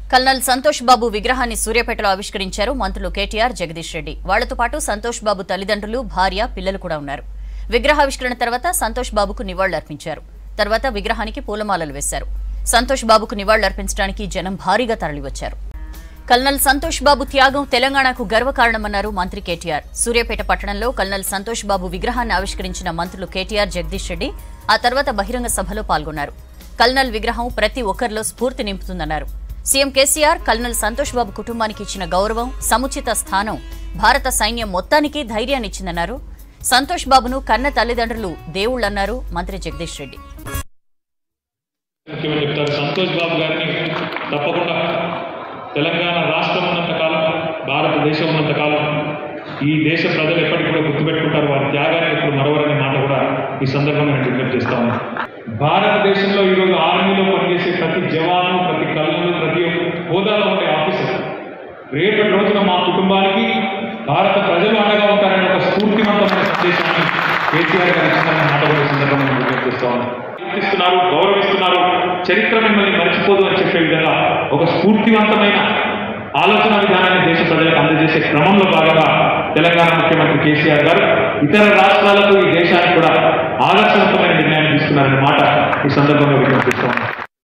Colonel Santosh Babu విగ్రహాన్ని సూర్యాపేటలో ఆవిష్కరించారు మంత్రులు కేటీఆర్, జగదీష్ రెడ్డి. వాళ్లతో పాటు సంతోష్బాబు తల్లిదండ్రులు, భార్య, పిల్లలు కూడా ఉన్నారు. విగ్రహావిష్కరణ తర్వాత సంతోష్బాబుకు నివాళులర్పించారు. తర్వాత విగ్రహానికి పూలమాలలు వేశారు. సంతోష్బాబుకు నివాళులర్పించడానికి జనం భారీగా తరలివచ్చారు. కల్నల్ సంతోష్బాబు త్యాగం తెలంగాణకు గర్వకారణమన్నారు మంత్రి కేటీఆర్. సూర్యాపేట పట్టణంలో కల్నల్ సంతోష్బాబు విగ్రహాన్ని ఆవిష్కరించిన మంత్రులు కేటీఆర్, జగదీష్ రెడ్డి ఆ తర్వాత బహిరంగ సభలో పాల్గొన్నారు. కల్నల్ విగ్రహం ప్రతి ఒక్కరిలో స్ఫూర్తి నింపుతుందన్నారు. సీఎం కేసీఆర్ కల్నల్ సంతోష్బాబు కుటుంబానికి ఇచ్చిన గౌరవం, సముచిత స్థానం భారత సైన్యం మొత్తానికి ధైర్యాన్నిచ్చిందన్నారు. సంతోష్బాబును కన్న తల్లిదండ్రులు దేవుళ్లన్నారు మంత్రి జగదీష్ రెడ్డి. సంతోష్బాబు గారిని తప్పకుండా తెలంగాణ రాష్ట్రం ఉన్నంత కాలం, భారతదేశం ఉన్నంత కాలం ఈ దేశ ప్రజలు ఎప్పటికీ కూడా గుర్తుపెట్టుకుంటారు. వారి త్యాగాన్ని ఎప్పుడు మరవరనే మాట కూడా ఈ సందర్భంగా నేను విజ్ఞప్తి చేస్తాను. భారతదేశంలో ఈరోజు ఆర్మీలో పనిచేసే ప్రతి జవాను, ప్రతి కల్నల్, ప్రతి హోదాలో ఉండే ఆఫీసర్ రేపటి రోజున మా కుటుంబానికి భారత ప్రజలు అండగా ఉంటారనే ఒక స్ఫూర్తివంతమైన సందేశాన్ని కేసీఆర్ గారు ఇచ్చిన మాట కూడా ఈ సందర్భంగా నేను విజ్ఞప్తి చేస్తాను. కీర్తిస్తున్నారు, గౌరవిస్తున్నారు, చరిత్ర మిమ్మల్ని మర్చిపోదు అని చెప్పే విధంగా ఒక స్ఫూర్తివంతమైన ఆలోచన విధానాన్ని దేశ ప్రజలకు అందజేసే క్రమంలో భాగంగా తెలంగాణ ముఖ్యమంత్రి కేసీఆర్ గారు ఇతర రాష్ట్రాలకు, ఈ దేశానికి కూడా ఆదర్శవంతమైన నిర్ణయాన్ని తీసుకున్నారనే మాట ఈ సందర్భంగా విజ్ఞప్తిస్తాం.